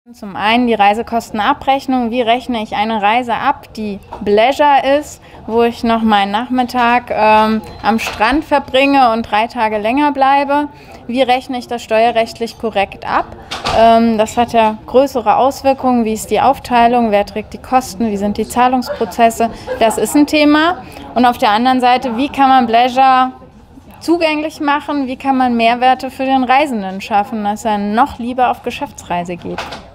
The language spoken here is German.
Zum einen die Reisekostenabrechnung. Wie rechne ich eine Reise ab, die Bleisure ist, wo ich noch meinen Nachmittag am Strand verbringe und 3 Tage länger bleibe? Wie rechne ich das steuerrechtlich korrekt ab? Das hat ja größere Auswirkungen. Wie ist die Aufteilung? Wer trägt die Kosten? Wie sind die Zahlungsprozesse? Das ist ein Thema. Und auf der anderen Seite, wie kann man Bleisure zugänglich machen? Wie kann man Mehrwerte für den Reisenden schaffen, dass er noch lieber auf Geschäftsreise geht?